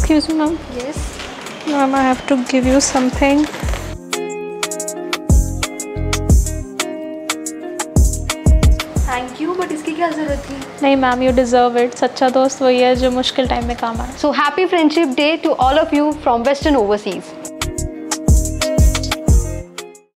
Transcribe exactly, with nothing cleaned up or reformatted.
Excuse me, ma'am. Yes. Ma'am, I have to give you something. Thank you, but इसकी क्या ज़रूरत थी? नहीं मैम, यू डिज़र्व इट. सच्चा दोस्त वही है जो मुश्किल टाइम में काम आए. So happy Friendship Day to all of you from Western Overseas.